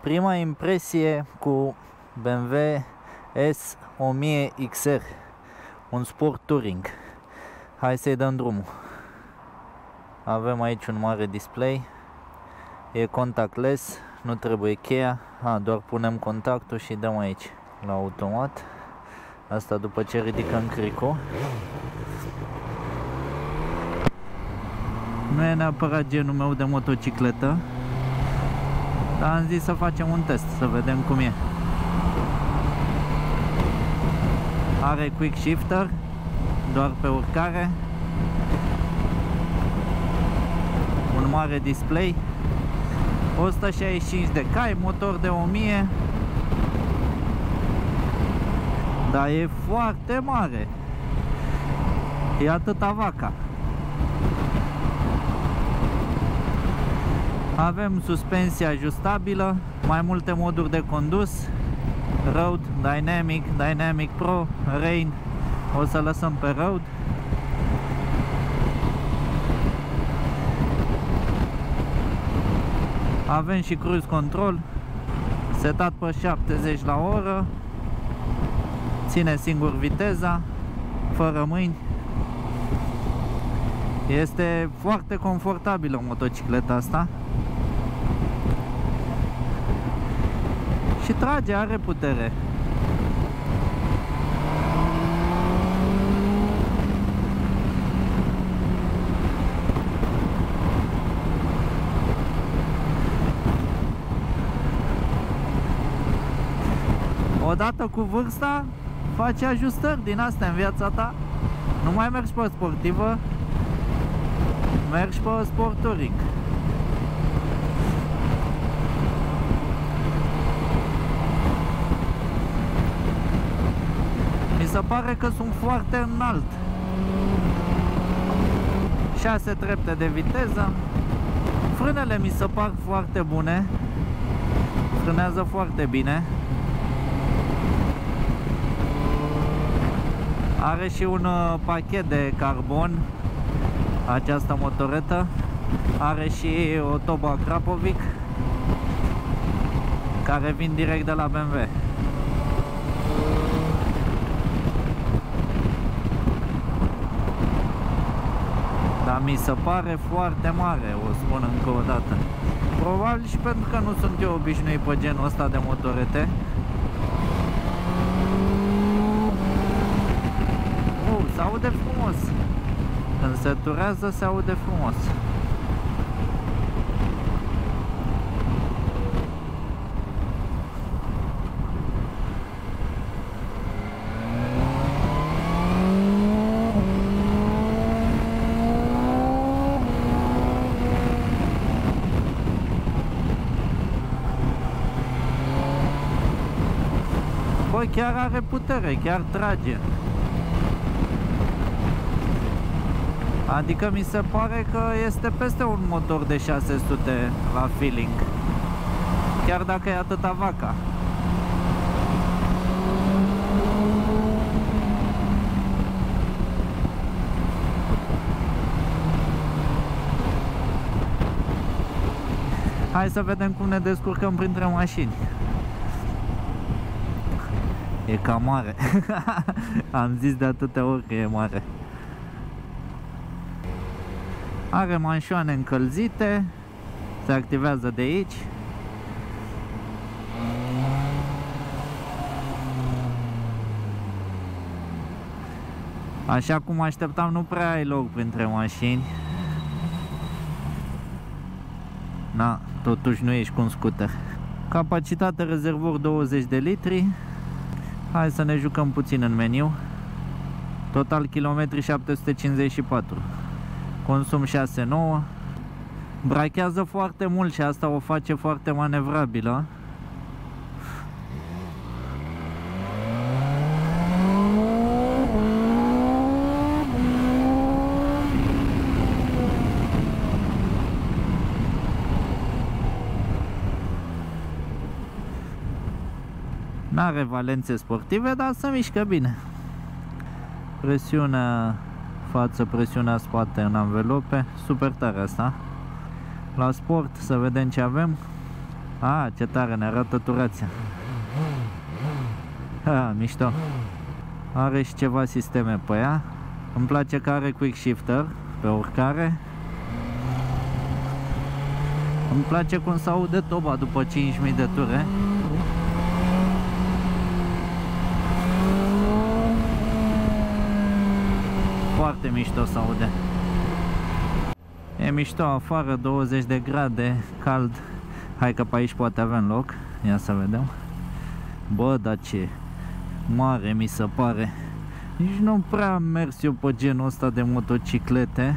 Prima impresie cu BMW S1000XR, un sport touring. Hai să-i dăm drumul. Avem aici un mare display, e contactless, nu trebuie cheia, doar punem contactul și dăm aici la automat. Asta după ce ridicăm cricul. Nu e neapărat genul meu de motocicletă, dar am zis să facem un test, să vedem cum e. Are quick shifter, doar pe urcare. Un mare display, 165 de cai, motor de 1000. Dar e foarte mare. E atâta vaca. Avem suspensie ajustabilă, mai multe moduri de condus, Road, Dynamic, Dynamic Pro, Rain. O să lăsăm pe Road. Avem și cruise control, setat pe 70 la oră, ține singur viteza, fără mâini. Este foarte confortabilă motocicleta asta. Și trage, are putere. Odată cu vârsta faci ajustări din astea în viața ta. Nu mai mergi pe sportivă, mergi pe sport touring. Mi se pare că sunt foarte înalt. 6 trepte de viteză. Frânele mi se par foarte bune. Frânează foarte bine. Are și un pachet de carbon această motoretă. Are și o tobă Krapovic care vin direct de la BMW. Dar mi se pare foarte mare, o spun încă o dată. Probabil și pentru că nu sunt eu obișnuit pe genul ăsta de motorete. Se aude frumos. Când se turează, se aude frumos. Băi, chiar are putere, chiar trage. Adică mi se pare că este peste un motor de 600 la feeling, chiar dacă e atâta vaca. Hai să vedem cum ne descurcăm printre mașini. E cam mare. Am zis de atâtea ori că e mare. Are manșoane încălzite, se activează de aici. Așa cum așteptam, nu prea ai loc printre mașini. Na, totuși nu ești cu un scooter. Capacitate rezervor 20 de litri. Hai să ne jucăm puțin în meniu. Total kilometri 754. Consum 6,9. Brachează foarte mult și asta o face foarte manevrabilă. N-are valențe sportive, dar se mișcă bine. Presiunea față, presiunea spate în anvelope, super tare asta. La sport să vedem ce avem. A, ce tare, ne arată turația. Ha, mișto. Are și ceva sisteme pe ea. Îmi place că are quick shifter pe urcare. Îmi place cum se aude toba după 5000 de ture. Foarte mișto se aude. E mișto afară, 20 de grade, cald. Hai că pe aici poate avem loc. Ia să vedem. Bă, dar ce mare mi se pare. Nici nu prea am mers eu pe genul ăsta de motociclete.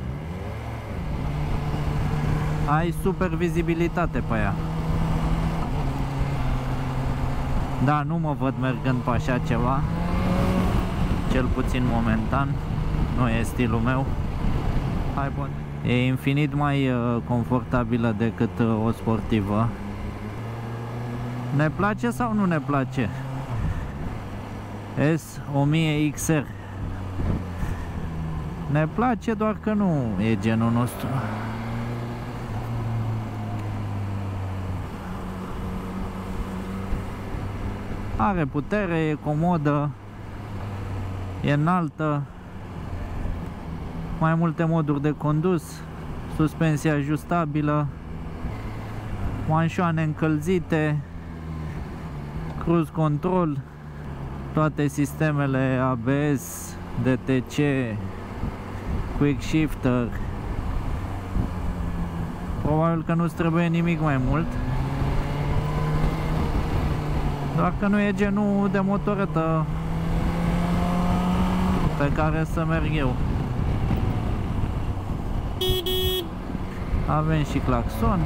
Ai super vizibilitate pe ea. Da, nu mă văd mergând pe așa ceva. Cel puțin momentan. Nu e stilul meu. Hai, bun. E infinit mai confortabilă decât o sportivă. Ne place sau nu ne place? S1000XR. Ne place, doar că nu e genul nostru. Are putere, e comodă, e înaltă, mai multe moduri de condus, suspensie ajustabilă, manșoane încălzite, cruise control, toate sistemele ABS, DTC, quick shifter. Probabil că nu-ți trebuie nimic mai mult. Doar că nu e genul de motoretă pe care să merg eu. Avem și claxon.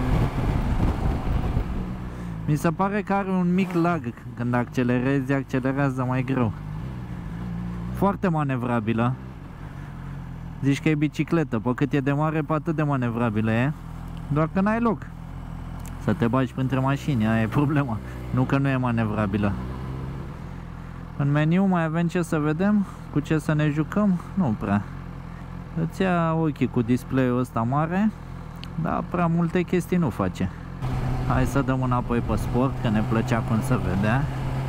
Mi se pare că are un mic lag. Când accelerezi, accelerează mai greu. Foarte manevrabilă. Zici că e bicicletă. Pe cât e de mare, pe atât de manevrabilă e. Doar că n-ai loc să te bagi printre mașini, aia e problema. Nu că nu e manevrabilă. În meniu mai avem ce să vedem, cu ce să ne jucăm? Nu prea. Îți ia ochii cu display-ul ăsta mare, dar prea multe chestii nu face. Hai să dăm înapoi pe sport, că ne plăcea cum se vedea.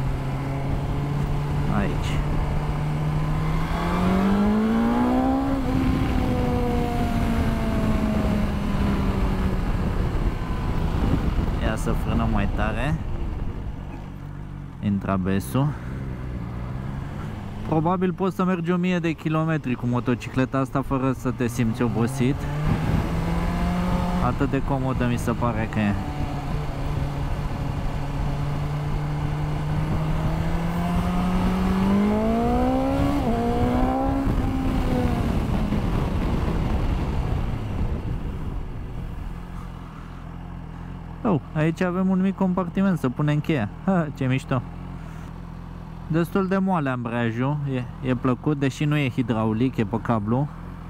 Aici. Ia să frânăm mai tare. Intră ABS-ul. Probabil poți să mergi 1000 de kilometri cu motocicleta asta fără să te simți obosit. Atât de comodă mi se pare că e. Oh, aici avem un mic compartiment să punem cheia. Ha, ce mișto. Destul de moale ambreiajul, e plăcut, deși nu e hidraulic, e pe cablu.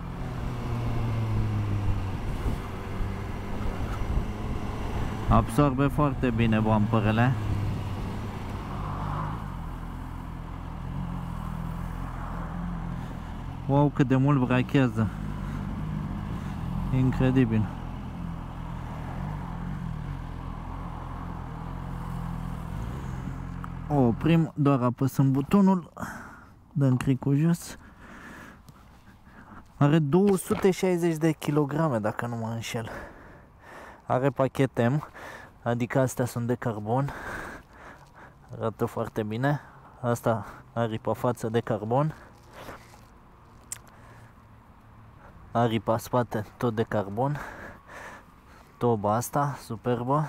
Absorbe foarte bine bumperele. Wow, cât de mult brachează. Incredibil. Oprim, doar apăsăm butonul, dăm clicul jos. Are 260 de kilograme, dacă nu mă înșel. Are pachet M, adică astea sunt de carbon. Arată foarte bine. Asta aripa față de carbon. Aripa spate tot de carbon. Toba asta, superbă.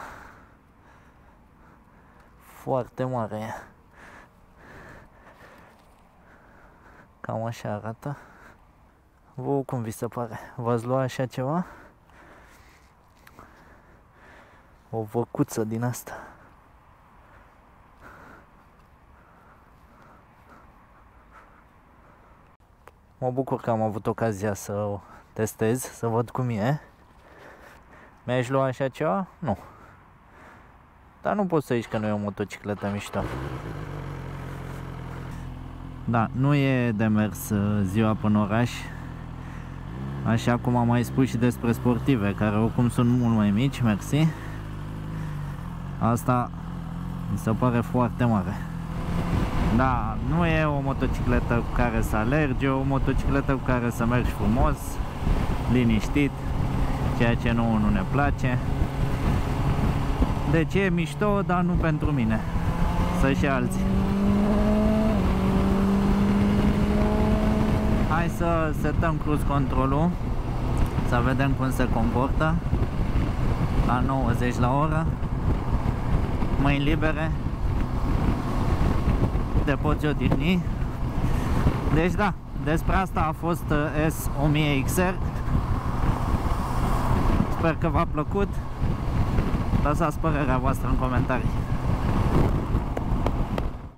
Foarte mare e. Cam așa arată. Vouă cum vi se pare? V-ați luat așa ceva? O văcuță din asta. Mă bucur că am avut ocazia să o testez, să văd cum e. Mi-aș lua așa ceva? Nu. Dar nu pot să zici că nu e o motocicletă mișto. Da, nu e de mers ziua până oraș. Așa cum am mai spus și despre sportive, care oricum sunt mult mai mici, mersi. Asta mi se pare foarte mare. Da, nu e o motocicletă cu care să alergi, e o motocicletă cu care să mergi frumos, liniștit, ceea ce nouă nu ne place. Deci e mișto, dar nu pentru mine. Să și alții. Hai să setăm cruise control-ul, să vedem cum se comportă la 90 la oră. Mâini libere, te poți odihni. Deci da, despre asta a fost S1000XR. Sper că v-a plăcut. Lăsați părerea voastră în comentarii.